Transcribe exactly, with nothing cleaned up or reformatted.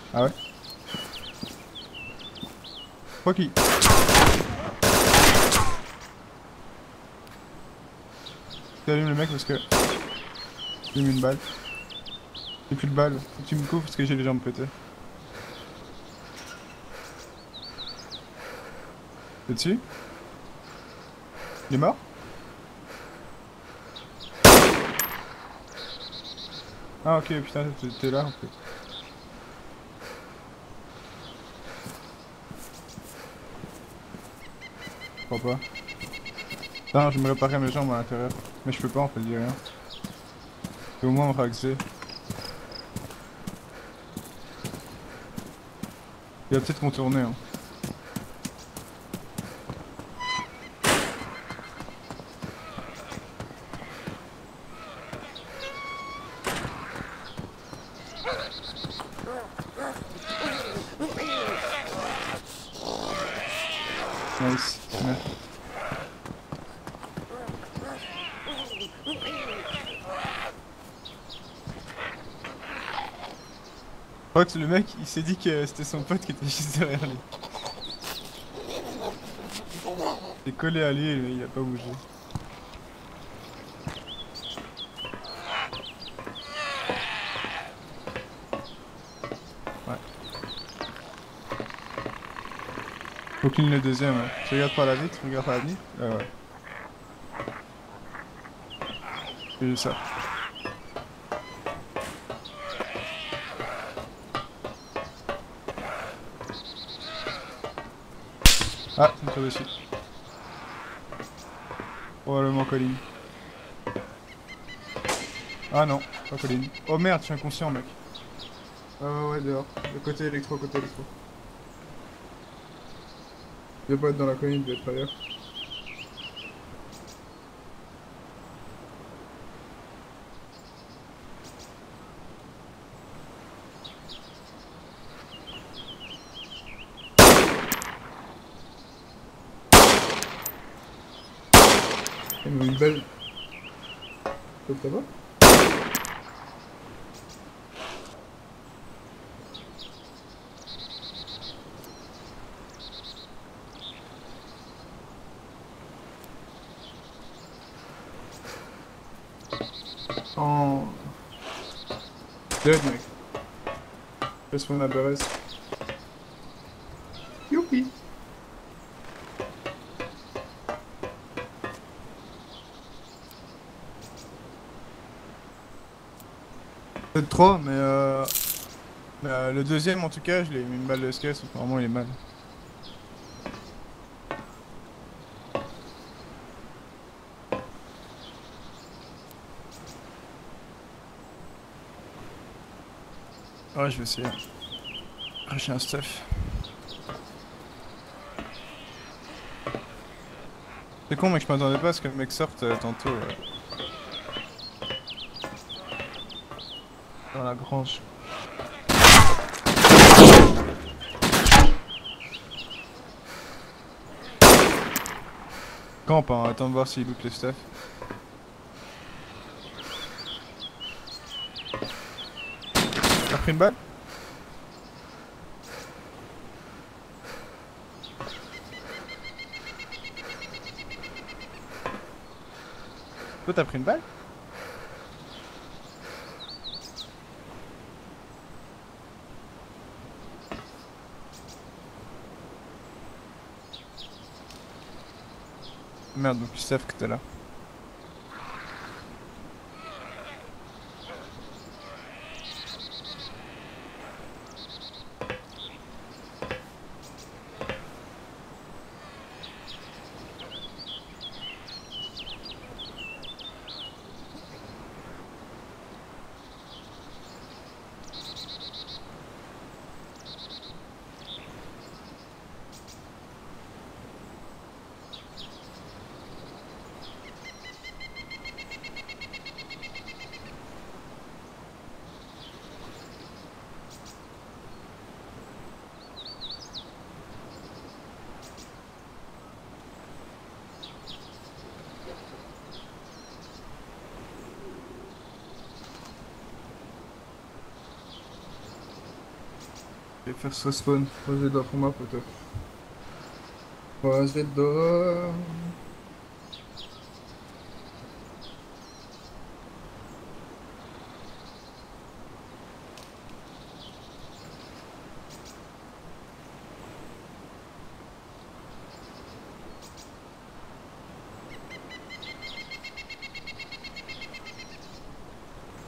Ah ouais? Quoi qui... T'allumes le mec parce que... J'ai mis une balle. J'ai plus de balles. Faut que tu me couvres parce que j'ai les jambes pétées. T'es dessus? Il est mort? Ah ok, putain, t'es t'es là en fait. Je crois pas. Non, je me réparais mes jambes à l'intérieur. Mais je peux pas en fait, dis rien. Et au moins me relaxer. Il va peut-être contourner hein. Nice. Ouais. Je crois que le mec, il s'est dit que c'était son pote qui était juste derrière lui. Il est collé à lui, mais il a pas bougé. Ouais. Faut qu'il le deuxième, ouais. Tu regardes par la vitre, tu regardes par la vitre. Ah ouais. C'est juste ça. Ah, ça me tire dessus. Probablement Colline. Ah non, pas Colline. Oh merde, je suis inconscient, mec. Ah ouais, ouais, dehors. Le côté électro, côté électro. Il doit pas être dans la colline, il doit être ailleurs. Il m'a mis une balle. Ça va? Oh. Dead, mec. Laisse mon aberresse. Youpi. Peut-être trois, mais euh... euh, le deuxième, en tout cas, je l'ai mis une balle de skate, vraiment il est mal. Ouais, je vais essayer. Ah, j'ai un stuff. C'est con, mec, je m'attendais pas à ce que le mec sorte euh, tantôt. Euh, dans la grange. Campe, hein, attends de voir s'il loot les stuff. T'as pris une balle? Toi, t'as pris une balle? Merde, donc ils savent que t'es là. Je vais faire ce respawn. Croisez les doigts pour moi, poteau. Croisez les doigts.